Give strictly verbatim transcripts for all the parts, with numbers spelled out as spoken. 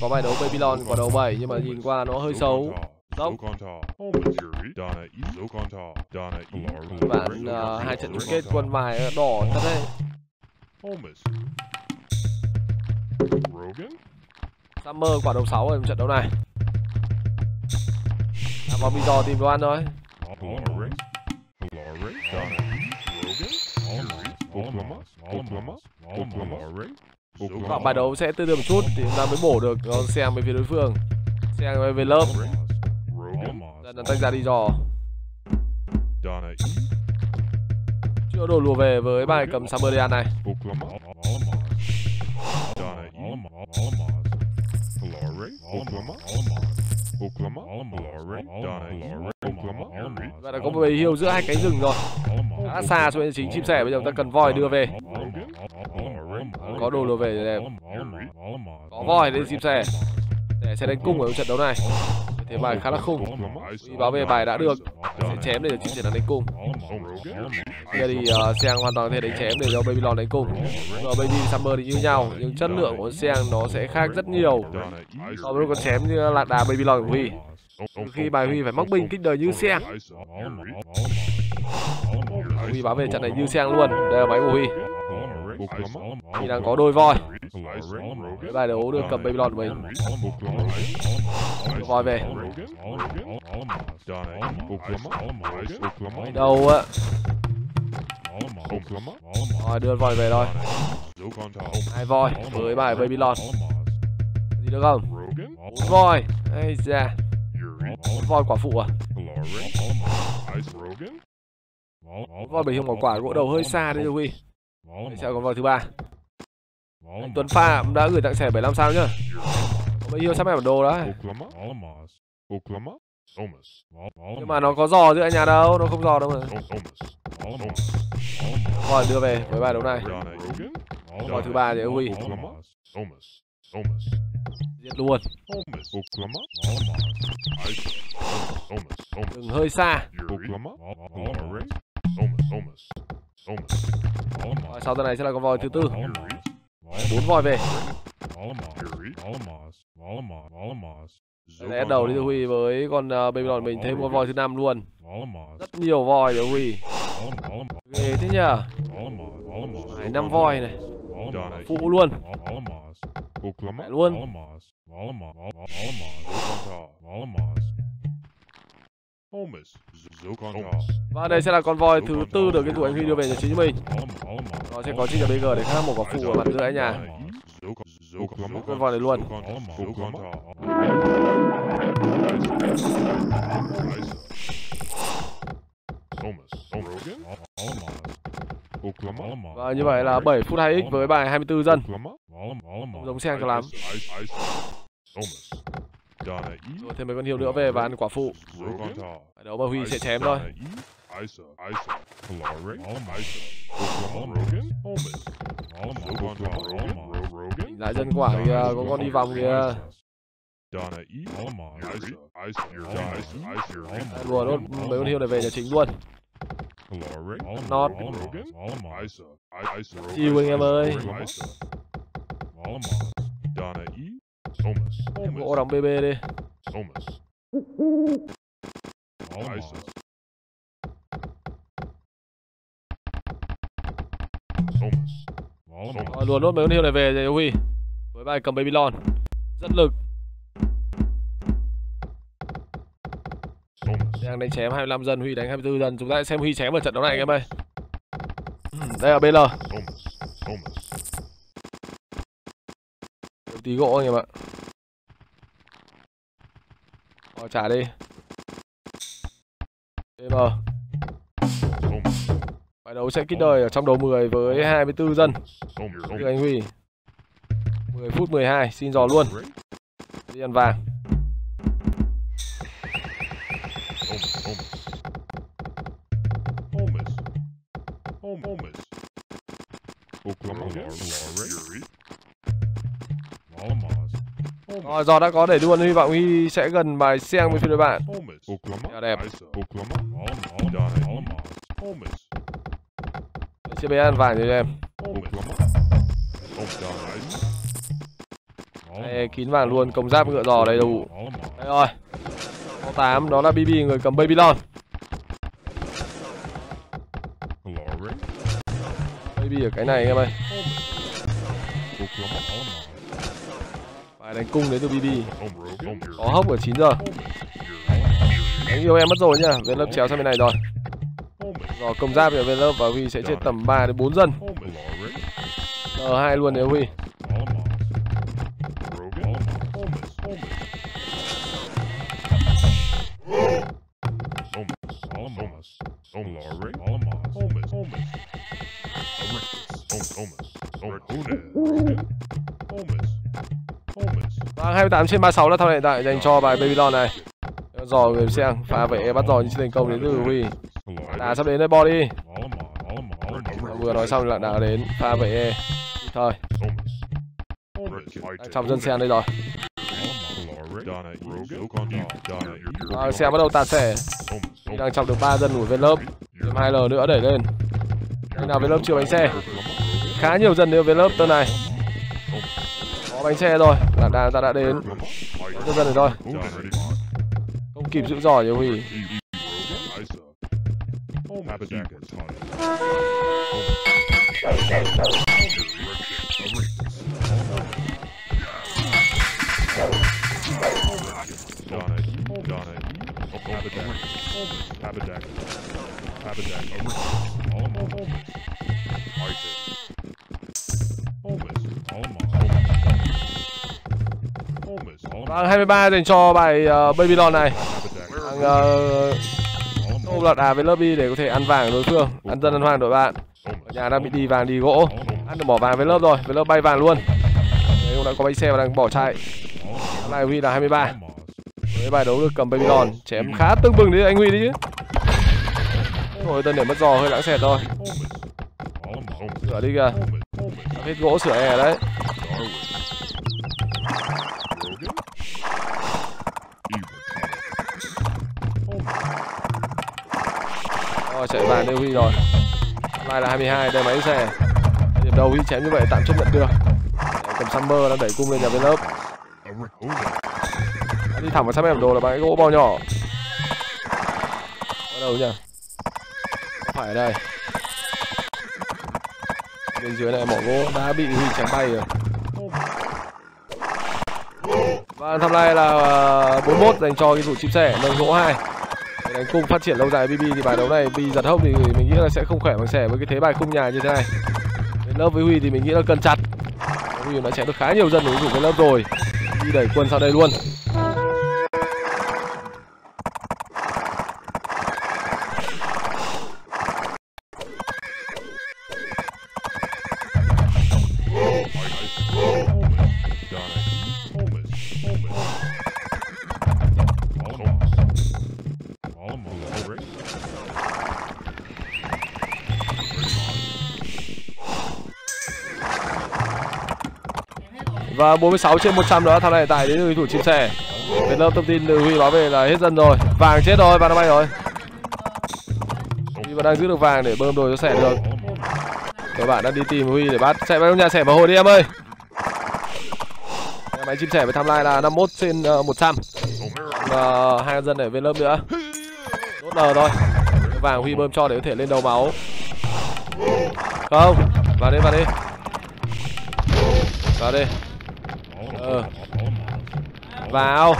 có bài đấu Babylon quả đầu bảy nhưng mà nhìn qua nó hơi xấu. Dốc. Bạn uh, hai trận chung kết quân bài đỏ thật đấy. Summer quả đầu sáu ở trận đấu này. À, bóng bị dò tìm đồ ăn thôi. Và bài đấu sẽ tư tưởng một chút thì chúng ta mới bổ được con Seng về phía đối phương. Seng về lớp. Dần dần tách ra đi dò. Chưa đổ lùa về với bài cầm Summer Dean này. Và đã có một bầy hiêu giữa hai cánh rừng rồi. Đã xa xuống chính chim sẻ, bây giờ chúng ta cần voi đưa về. Có đồ lùa về đẹp. Có voi đến chim sẻ để sẽ đánh cung ở trận đấu này. Thế bài khá là khung. Vì bảo vệ bài đã được sẽ chém để chim sẻ đánh cung. Bây giờ thì uh, Seng hoàn toàn có thể đánh chém để cho Babylon đánh cung. Và Baby Summer thì như nhau, nhưng chất lượng của Seng nó sẽ khác rất nhiều so với con chém như lạc đà Babylon của Huy. Khi bài Huy phải móc binh kích đời như Seng. Huy báo về trận này như Seng luôn. Đây là máy của Huy. Huy đang có đôi voi. Bài đấu được cầm Babylon của mình. Voi về. Đâu á. Rồi đưa voi về thôi. Hai voi với bài Babylon. Gì được không? Bốn voi. Ây da. Bốn voi quả phụ à? Bốn voi bảy hồng quả quả gỗ đầu hơi xa đấy Huy. Để xem con voi thứ ba. Anh Tuấn Phạm đã gửi tặng sẻ bảy mươi lăm sao nhá. Bây giờ sắp em bản đồ đấy. Nhưng mà nó có giò giữa nhà đâu, nó không giò đâu mà. Voi đưa về với bài đấu này. Voi thứ ba thì Huy. Giết luôn. Đừng hơi xa. Rồi, sau tuần này sẽ là con voi thứ tư. Bốn voi về. Lẽ đầu đi Huy với con uh, Babylon mình thêm con voi thứ năm luôn. Rất nhiều voi rồi Huy. Ghê thế nhờ. Phải năm voi này. Phụ luôn. Mẹ luôn. Và đây sẽ là con voi thứ tư được cái tụi anh Huy đưa về nhà chính mình. Nó sẽ có chiếc bê giê để khác một quả phụ ở mặt giữa ấy nhà. Con voi này luôn. Và như vậy là bảy phút hai x với bài hai mươi tư dân. Không giống Seng cho lắm. Rồi thêm mấy con hiêu nữa về và ăn quả phụ. Bài đấu mà Huy sẽ chém thôi. Lại dân quả kìa, có con đi vòng kìa. Đùa luôn, mấy con hiêu này về nhà chính luôn. Nót. Chiều anh em ơi. Em gỗ đóng bê bê đi. Rồi luồn nốt mấy con hiêu này về cho Huy với bài cầm Babylon. Rất lực. Đang đánh chém hai mươi lăm dân, Huy đánh hai mươi tư dân. Chúng ta sẽ xem Huy chém ở trận đấu này anh em ơi. Đây là bê lờ. Tí gỗ anh em ạ. Rồi trả đi. đê em. Bài đấu sẽ kích đời ở trong đầu mười với hai mươi tư dân. Từ anh Huy. mười phút mười hai, xin dò luôn. Đi ăn vàng. Rồi, giò đã có để luôn, hy vọng Huy sẽ gần bài Seng với phía đối bạn. Đẹp. Chia bé ăn vàng cho em. Đây, kín vàng luôn, công giáp ngựa giò đầy đủ. Đây rồi. Số tám đó là bê bê, người cầm Babylon. Baby ở cái này anh em ơi. Phải đánh cung đến từ bê bê. Có hốc ở chín giờ. Đánh yêu em mất rồi nhá. Về lớp chéo sang bên này rồi. Rồi công giáp về lớp và Huy sẽ chết tầm ba đến bốn dân. Ờ hai luôn nếu Huy. Vâng, hai mươi tám trên ba mươi sáu là thao hiện tại dành cho bài Babylon này. Giò người xem phá vệ bắt giò như thành công đến từ Huy. Đà sắp đến đây, bo đi. Vừa nói xong là đà đến phá vệ thôi. Trong dân xem đây rồi. À, xe bắt đầu tạt xẻ. Đang chọc được ba dân của bên lớp. Thêm hai L nữa đẩy lên. Đây nào bên lớp chưa bánh xe. Khá nhiều dân nữa bên lớp tên này. Có bánh xe rồi. Là đà ta đã đến. Có dân này thôi. Không kịp giữ giò nhiều Huy. Vâng, hai mươi ba dành cho bài uh, Babylon này. Đang uh, lọt à với lobby để có thể ăn vàng đối phương, ăn dân ăn hoang đội bạn. Ở nhà đang bị đi vàng đi gỗ, ăn được bỏ vàng với lớp rồi, với lớp bay vàng luôn. Đấy, cũng đã có bánh xe và đang bỏ chạy. Hôm nay Huy là hai mươi ba. Với bài đấu được cầm Babylon, chém khá tương bừng đấy anh Huy đấy chứ. Rồi tân để mất giò hơi lãng xẹt thôi. Sửa đi kìa. Hết gỗ sửa e đấy. Rồi chạy vàng đây Huy rồi. Hôm nay là hai mươi hai, đây máy xe. Điểm đầu Huy chém như vậy tạm chấp nhận được. Cầm Summer đang đẩy cung lên nhà bên lớp. Đi thẳng vào sắp em đồ là bãi gỗ bo nhỏ. Ở đâu nhỉ? Không phải ở đây. Bên dưới này mỏ gỗ đã bị Huy chém bay rồi. Và tham lai là bốn mươi mốt dành cho cái thủ chim sẻ nâng gỗ hai. Để đánh cung phát triển lâu dài bê bê thì bài đấu này bị giật hốc thì mình nghĩ là sẽ không khỏe bằng sẻ với cái thế bài cung nhà như thế này. Bên lớp với Huy thì mình nghĩ là cân chặt. Huy đã chém được khá nhiều dân đối thủ bên lớp rồi. Đi đẩy quân sau đây luôn. Và bốn mươi sáu trên một trăm đó thằng này tại đến từ thủ chim sẻ. Bên lớp thông tin từ Huy báo về là hết dân rồi. Vàng chết rồi, vàng nó bay rồi. Huy vẫn đang giữ được vàng để bơm đồ cho sẻ được. Các bạn đang đi tìm Huy để bắt. Chạy vào trong nhà sẻ vào hồi đi em ơi. Máy chim sẻ với tham lai là năm mươi mốt trên một trăm. Và hai dân ở bên lớp nữa. Đốt nờ thôi. Vàng Huy bơm cho để có thể lên đầu máu. Không, vào đi vào đi. Vào đi. Ờ. Vào.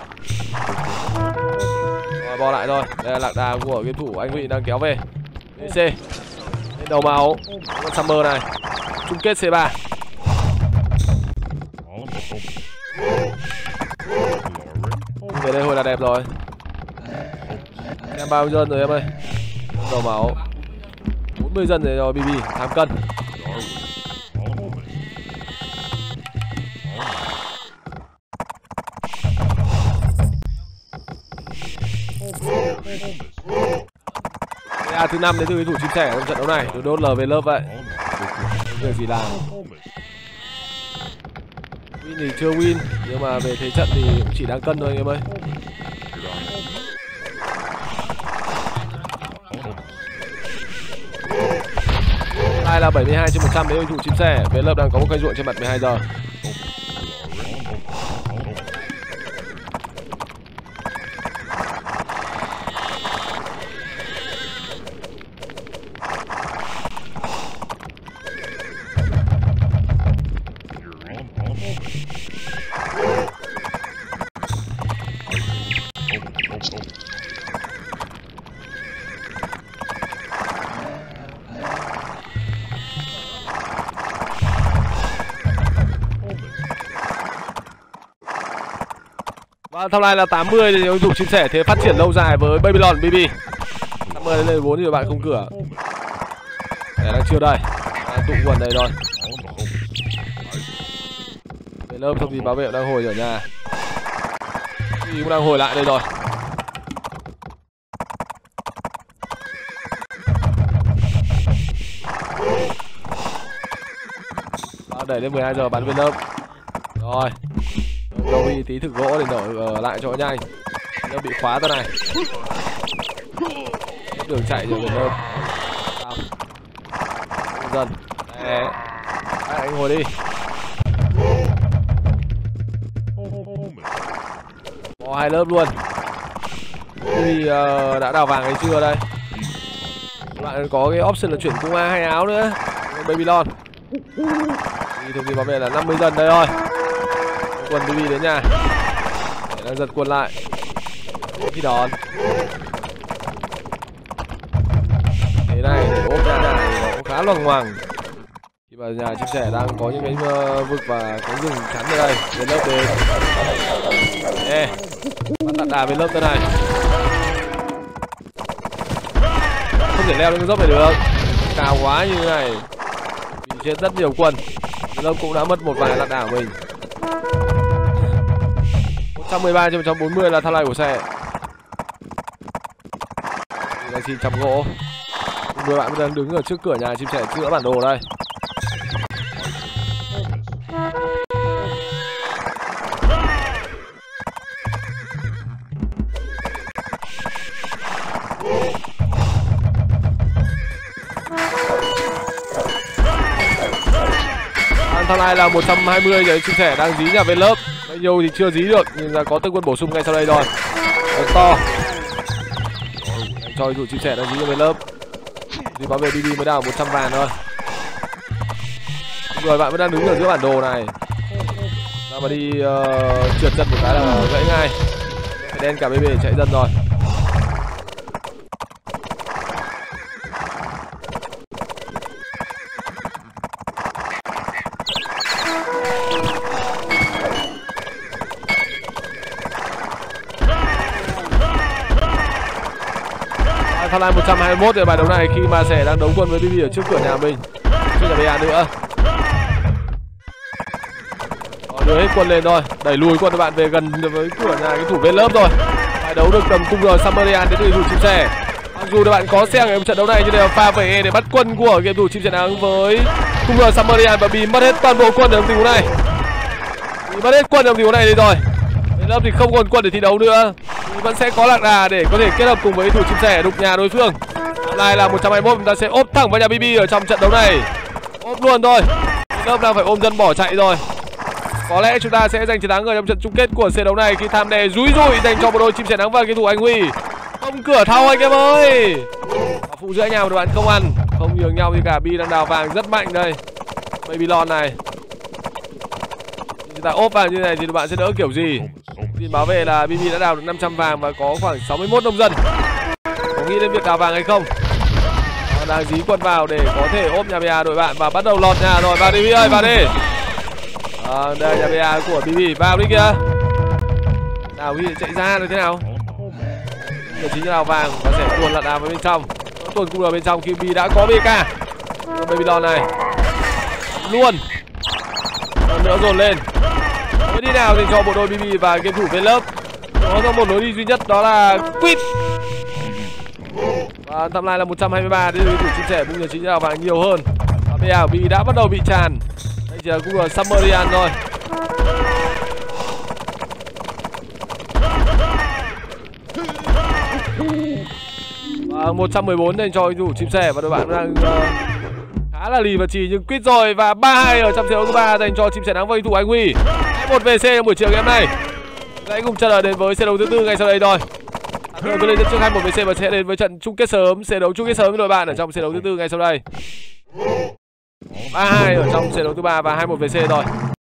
Rồi bỏ lại thôi. Đây là lạc đà của game thủ anh Huy đang kéo về. đê xê. Lên đầu máu. Con Summer này. Chung kết xê ba. Về đây hồi là đẹp rồi. Em bao nhiêu dân rồi em ơi? Đầu máu. bốn mươi dân rồi rồi bê bê. Tham cân. À, thứ năm đến từ thủ chim sẻ trong trận đấu này, được đốt lờ về lớp vậy. Việc gì làm? Win thì chưa win, nhưng mà về thế trận thì cũng chỉ đang cân thôi anh em ơi. Đây là bảy mươi hai trên một trăm đến thủ chim sẻ, về lớp đang có một cây ruộng trên mặt mười hai giờ. Và tham lai là tám mươi thì ứng dụng chia sẻ thế phát triển lâu dài với Babylon bê bê. tám mươi lên bốn thì bạn không cửa. Để đang chưa đây. Đang tụ quần đây rồi. Về lớp thông tin bảo vệ đang hồi ở nhà. Thì cũng đang hồi lại đây rồi. Đó, đẩy lên mười hai giờ bắn về lớp. Rồi. Đâu bị tí thực gỗ để nở ở lại chỗ nhanh. Nó bị khóaตัวnày. Đường chạy rồi về lớp. Dần. Đấy. Anh ngồi đi. Có hai lớp luôn. Thì uh, đã đào vàng hay chưa đây? Bạn có cái option là chuyển cung A hay áo nữa. Babylon. Thì thông tin bảo vệ là năm mươi dần đây thôi. Quân bê bê đến nhà. Để đang giật quân lại. Khi đón. Thế này để ốp ra này nó cũng khá loằng ngoằng. Khi mà nhà chia sẻ đang có những cái vực và cái rừng chắn ở đây. Đến lớp đến. Ê, bắt đặt đà bên lớp thế này. Không thể leo lên cái dốc này được. Cao quá như thế này. Vì chết rất nhiều quân. Bên lớp cũng đã mất một vài lạt đà của mình. một trăm mười ba trên một trăm bốn mươi là tham lai của xe. Đang xin chăm gỗ. Người bạn đang đứng ở trước cửa nhà chim sẻ chữa bản đồ đây. Tham lai là một trăm hai mươi đấy, chim sẻ đang dí nhà bên lớp. Bây nhiêu thì chưa dí được nhưng là có tương quân bổ sung ngay sau đây rồi. Rất to. Cho dụ chim sẻ đang dí nhà bên lớp. Thì bảo vệ bê bê mới đào một trăm vàng thôi. Rồi bạn vẫn đang đứng ở giữa bản đồ này. Ra mà đi uh, trượt chân một cái là gãy ngay. Phải đen cả bê bê chạy dân rồi. Tham lai một trăm hai mươi mốt ở bài đấu này khi mà sẻ đang đấu quân với bê bê ở trước cửa nhà mình. Chưa là bê a nữa. Đó, đưa hết quân lên thôi, đẩy lùi quân các bạn về gần với cửa nhà cái thủ bên lớp rồi. Bài đấu được cầm cung rồi Sumerian đến từ thủ chim sẻ. Mặc dù các bạn có xe ở trận đấu này nhưng đều pha về để bắt quân của game thủ chim sẻ nắng với cung rồi Sumerian và bị mất hết toàn bộ quân ở tình huống này. Bị mất hết quân ở tình huống này đi rồi. Bên lớp thì không còn quân để thi đấu nữa. Vẫn sẽ có lạc đà để có thể kết hợp cùng với thủ chim sẻ đục nhà đối phương. Hôm nay là một trăm hai mươi mốt, chúng ta sẽ ốp thẳng vào nhà bê bê ở trong trận đấu này. Ốp luôn thôi. Lớp đang phải ôm dân bỏ chạy rồi. Có lẽ chúng ta sẽ giành chiến thắng ở trong trận chung kết của trận đấu này khi tham đề rúi rủi dành cho một đôi chim sẻ nắng và game thủ Anh Huy. Không cửa thau anh em ơi. Phụ giữa nhà một bạn không ăn, không nhường nhau gì cả. Bi đang đào vàng rất mạnh đây. Babylon này. Chúng ta ốp vào như này thì bạn sẽ đỡ kiểu gì? Tin báo về là bê bê đã đào được năm trăm vàng và có khoảng sáu mươi mốt nông dân. Có nghĩ đến việc đào vàng hay không? Họ đang dí quân vào để có thể ốp nhà bê a đội bạn và bắt đầu lọt nhà rồi. Vào đi bê ơi, vào đi. À, đây nhà bê a của bê bê, vào đi kìa. Nào Huy chạy ra được thế nào? Giờ chính là đào vàng và sẽ tuồn lật đào vào bên trong. Tuồn cung ở bên trong khi bê đã có bê ca. Babylon này luôn. Còn nữa dồn lên. Lối đi nào thì cho bộ đôi bê bê và game thủ bên lớp. Có ra một lối đi duy nhất đó là quýt. Và tham lai là một trăm hai mươi ba để game thủ chim sẻ bung nhà chính là vàng nhiều hơn. Và bê a của bê đã bắt đầu bị tràn. Đây chỉ là cũng là Sumerian thôi. Và một trăm mười bốn dành cho game thủ chim sẻ và đội bạn đang uh, khá là lì và trì nhưng quýt rồi. Và ba hai ở trong trận đấu thứ ba dành cho chim sẻ nắng và game thủ Anh Huy. Một vê xê trong buổi chiều ngày hôm nay. Hãy cùng chờ đợi đến với xe đấu thứ tư ngay sau đây thôi. Tôi vừa lên dẫn trước hai một vê xê và sẽ đến với trận chung kết sớm, xe đấu chung kết sớm với đội bạn ở trong xe đấu thứ tư ngay sau đây. ba hai ở trong xe đấu thứ ba và hai một vê xê rồi.